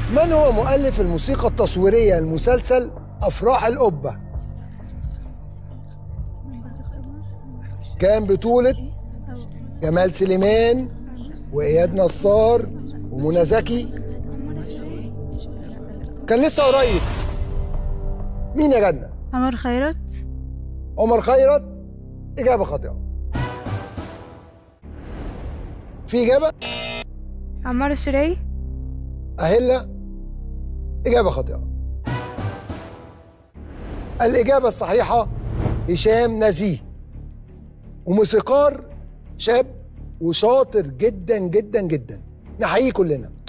من هو مؤلف الموسيقى التصويرية لمسلسل أفراح القبة؟ كان بطولة جمال سليمان وإياد نصار ومنى زكي. كان لسه قريب. مين يا جنة؟ عمر خيرت. عمر خيرت. إجابة خاطئة. في إجابة؟ عمار الشريعي. أهلة. إجابة خاطئة. الإجابة الصحيحة هشام نزيه، وموسيقار شاب وشاطر جدا جدا جدا، نحييه كلنا.